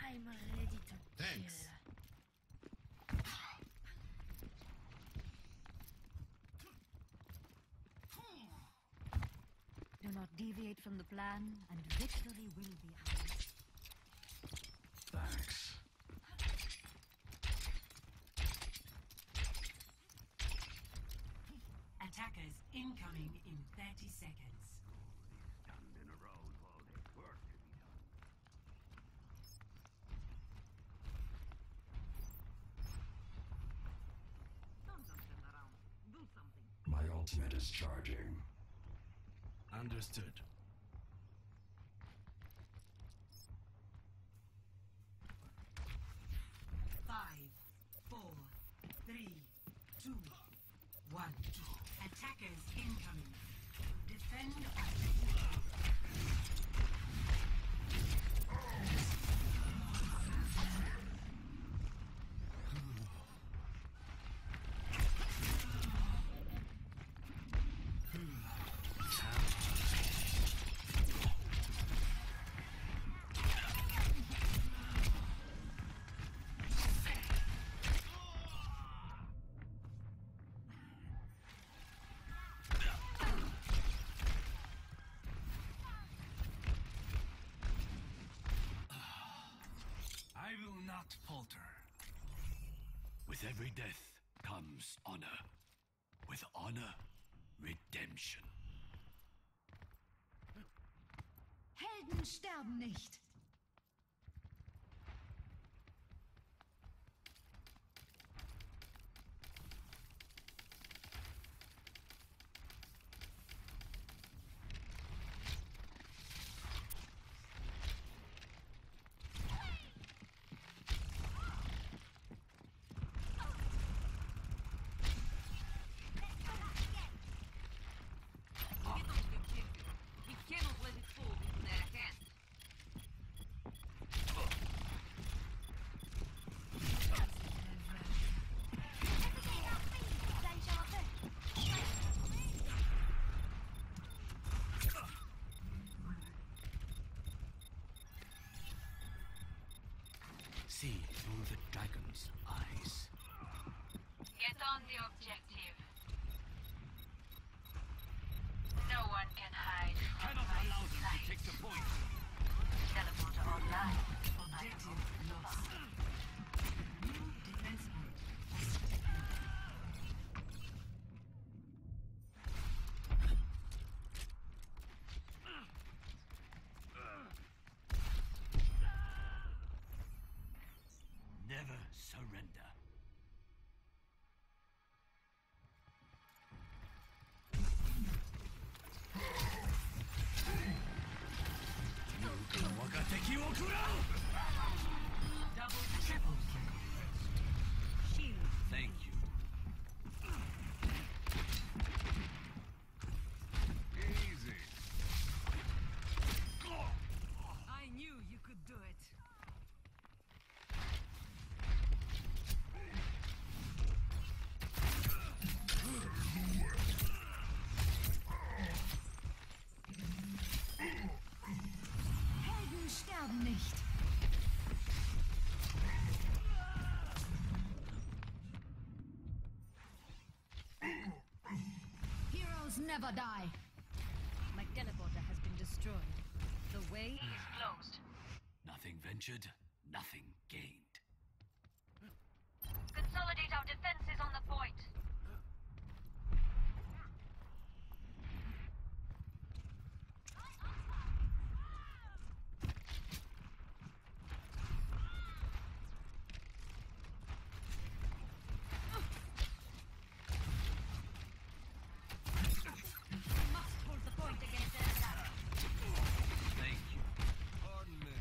I'm ready to Thanks. kill. Do not deviate from the plan, and victory will be ours. Thanks. Attackers incoming in 30 seconds. Standing around while there's work to be done. Don't just stand around. Do something. My ultimate is charging. Understood. Five, four, three, two, one. Attackers incoming. Defend objective. I will not falter. With every death comes honor. With honor, redemption. Helden sterben nicht! We cannot let it fall into their hands. See through the dragon's eyes. Get on the objective. No one can hide from Cannot my allow them sight. to take the point. Teleporter online. Objective lost. New defense point. Never surrender. Double triple kill. Shield. Thank you. Easy. I knew you could do it. Helden sterben nicht! Heroes never die! My teleporter has been destroyed. The way Is closed. Nothing ventured, nothing gained. Consolidate our defenses on the point. we must hold the point against their attack. Thank you. Pardon me.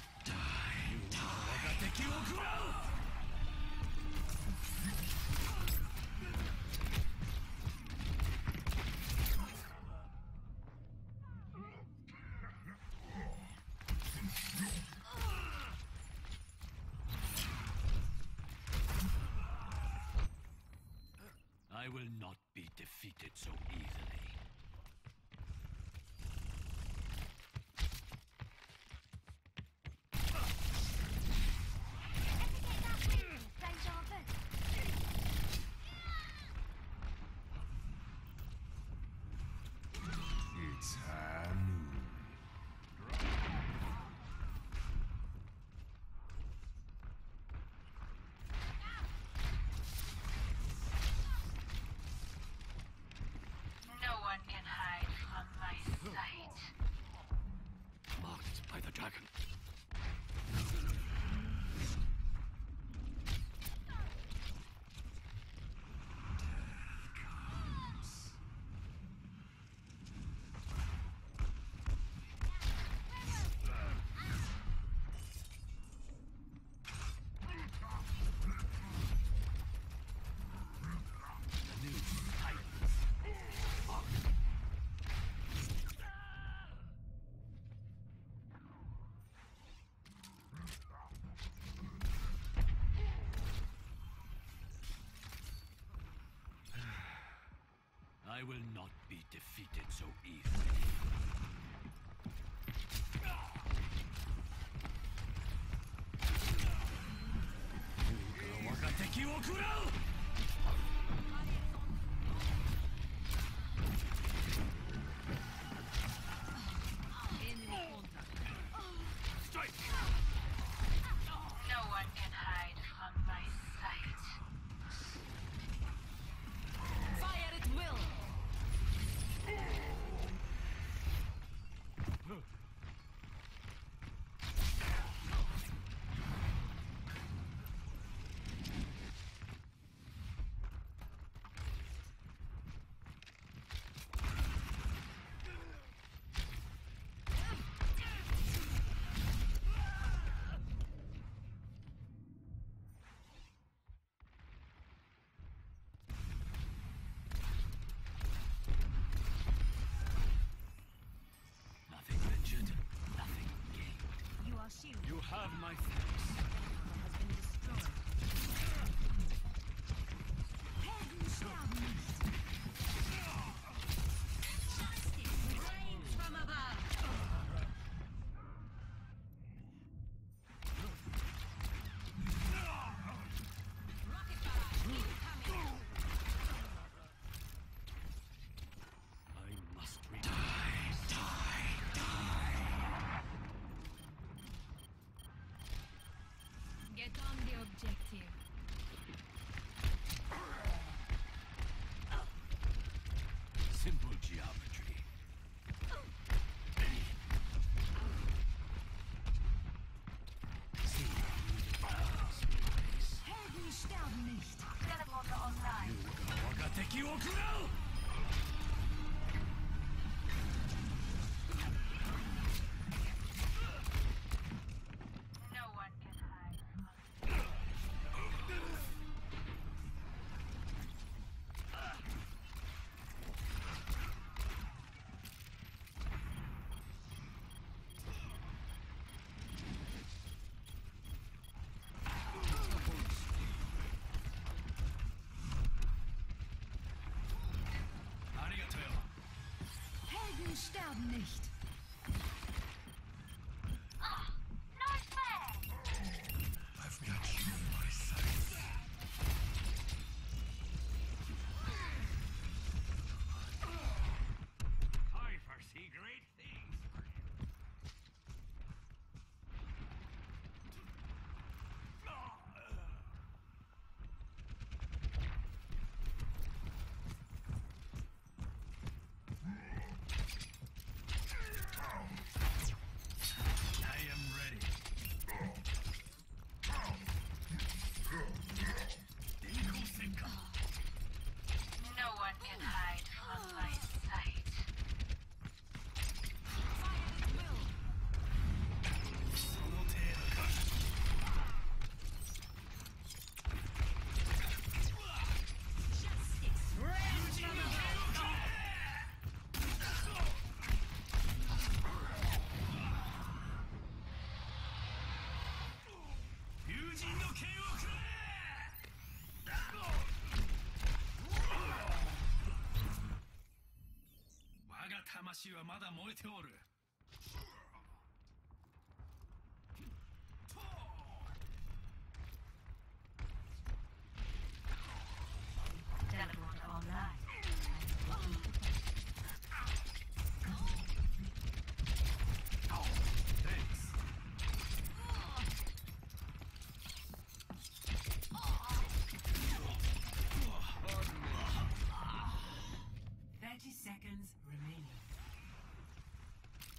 I will not be defeated so easily. the dragon. I will not be defeated so easily. Strike! No one can hide from my sight. Fire at will! Nothing ventured, nothing gained. You are shielded. You have my thanks. Has been destroyed. Helden sterben nicht. Justice reigns from above. Rocket barrage incoming. I must reach. Get on the objective. Simple geometry. See through the clouds, place. Helden sterben nicht. Teleporter online. 我が敵を食らう No one can hide. Helden sterben nicht. Not fair! I've got you in my sights. I foresee great things for you. I am ready. No one can hide from my sight. Fire at will. Justice reigns from above. Teleporter online. Thanks. 30 seconds remaining.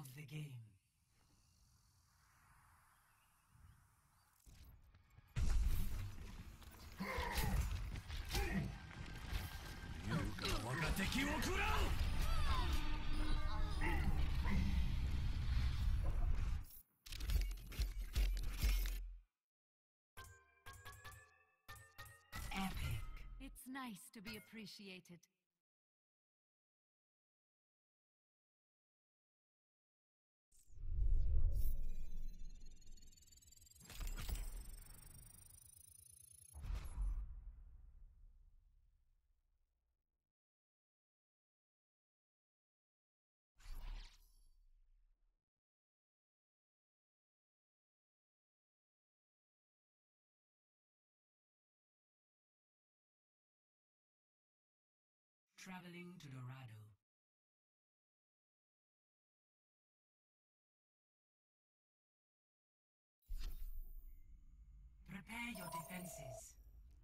of the game. Epic. It's nice to be appreciated. Traveling to Dorado. Prepare your defenses.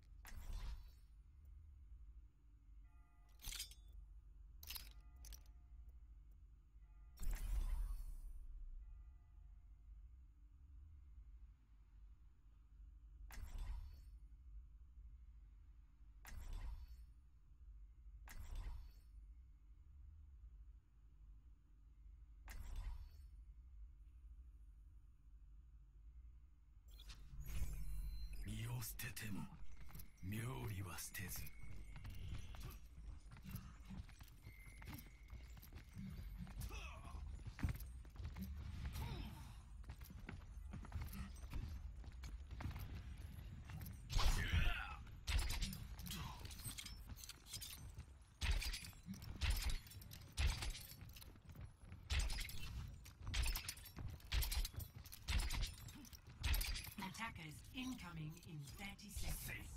Attackers incoming in 30 seconds.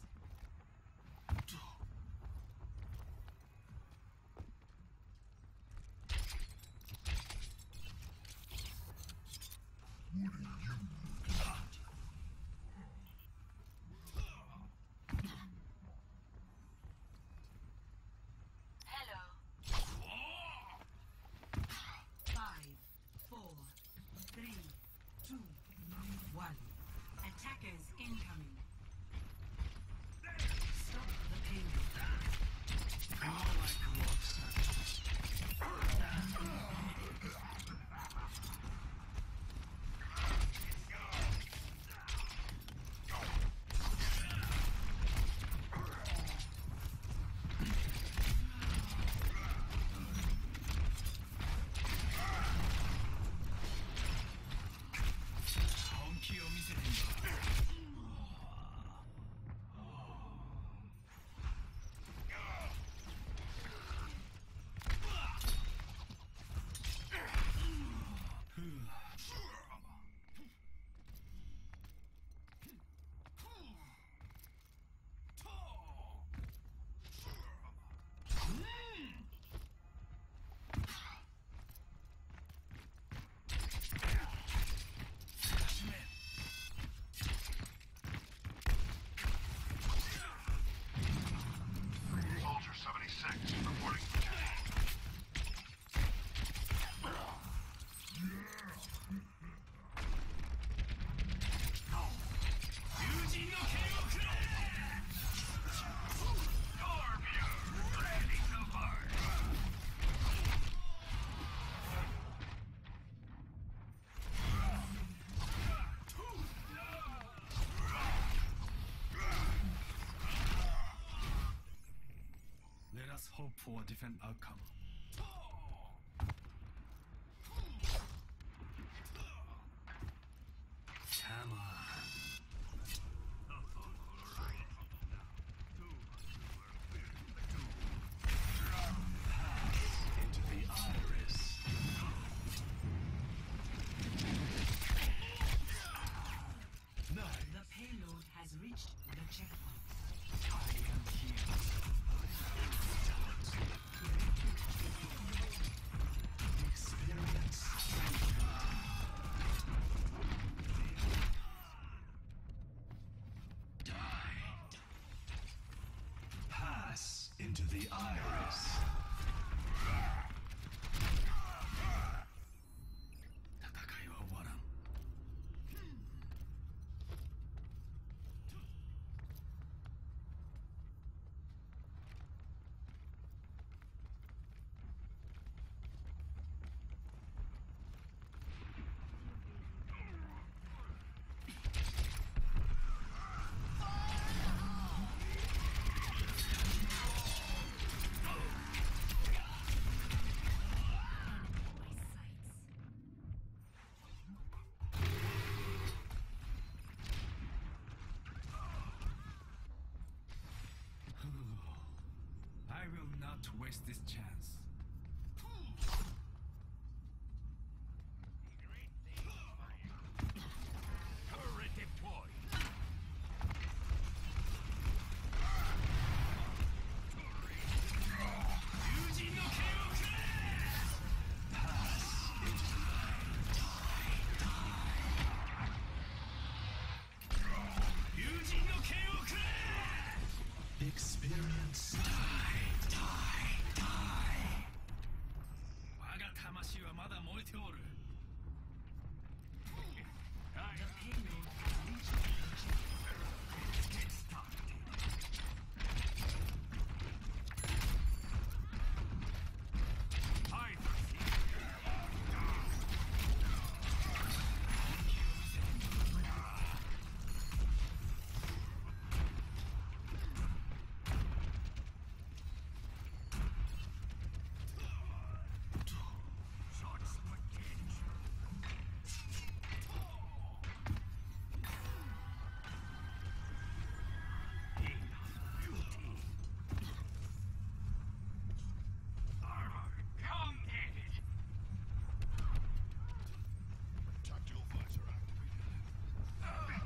Hello. 5, 4, 3, 2, 1. Attackers incoming. Stop the payload. Soldier 76 reporting. Let us hope for a different outcome. Come on. Into the iris. Nice. The payload has reached the checkpoint. I am here. Experience. Die. Pass into the iris. not waste this chance. Turret deployed. Experience die. 我が魂はまだ燃えておる。 Tactical visor activated.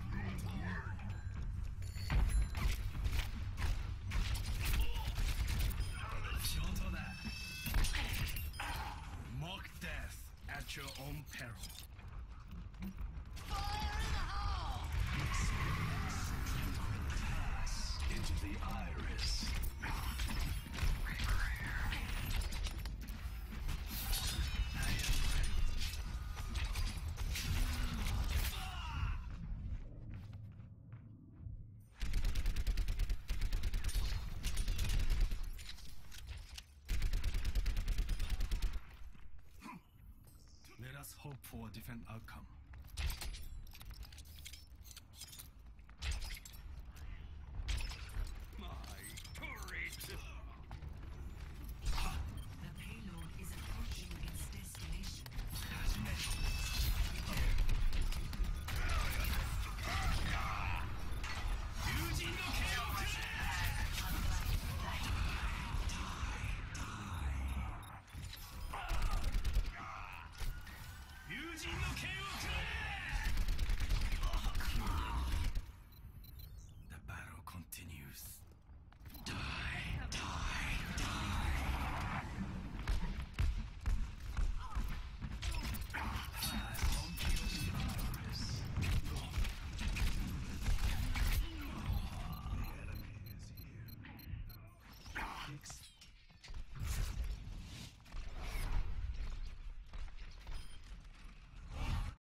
Shoto da. Mock death at your own peril. Into the iris. Let us hope for a different outcome.